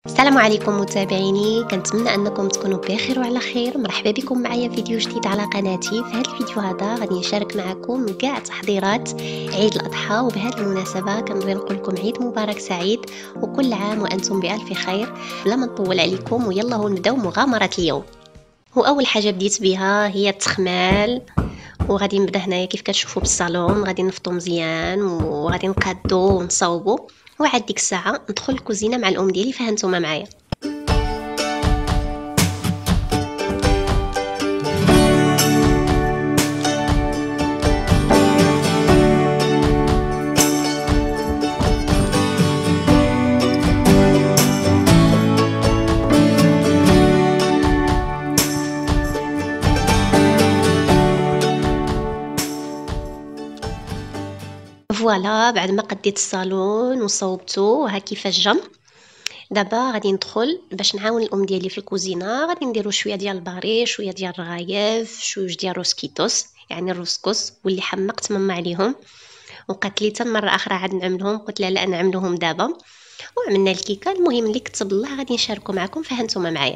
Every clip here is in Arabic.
السلام عليكم متابعيني، كنتمنى انكم تكونوا بخير وعلى خير. مرحبا بكم معايا فيديو جديد على قناتي. في هذا الفيديو هذا غادي نشارك معكم كاع تحضيرات عيد الاضحى، وبهذه المناسبه كنبغي نقول لكم عيد مبارك سعيد وكل عام وانتم بالف خير. بلا ما نطول عليكم ويلا هو نبداو مغامره اليوم. واول حاجه بديت بها هي التخمال، وغادي نبدا هنايا كيف كتشوفوا بالصالون. غادي نفطوا مزيان وغادي نقادو ونصاوبوا، وعاد ديك الساعه ندخل الكوزينه مع الام ديالي. فهمتوما معايا؟ فوالا بعد ما قديت الصالون وصوبته ها كيفاش جا. دابا غادي ندخل باش نعاون الام ديالي في الكوزينه. غادي نديرو شويه ديال الباري، شويه ديال الرغايف، شويه ديال روسكيتوس يعني الرسكس، واللي حمقت ماما عليهم وقالت لي حتى مره اخرى عاد نعملهم. قلت لها لا نعملوهم دابا، وعملنا الكيكه. المهم اللي كتب الله غادي نشاركو معكم. فهمتوما معايا؟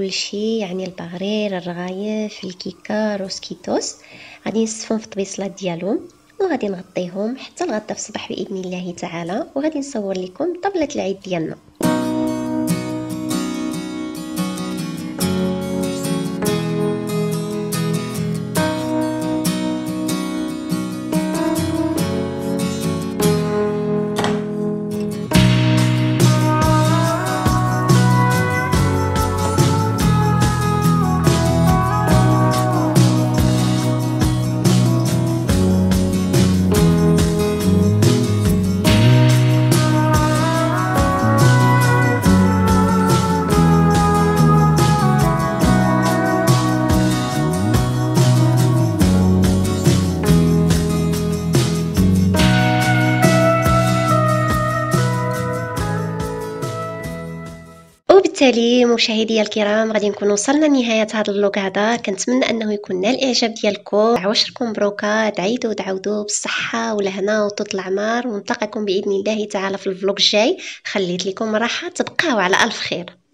كل شيء، يعني البغرير، الرغايف، الكيكه، روسكيتوس. غادي نصفهم في الطبيصله ديالهم وغادي نغطيهم حتى الغدا في الصباح باذن الله تعالى، وغادي نصور لكم طبله العيد ديالنا. وبالتالي مشاهدي الكرام غادي نكون وصلنا لنهايه هذا اللوك هذا. كنتمنى انه يكون نال الاعجاب ديالكم. عواشركم مبروكه، تعيدوا وتعاودوا بالصحه والهنا وطول العمر، ونلتقيكم باذن الله تعالى في الفلوق الجاي. خليت لكم راحه، تبقاو على الف خير.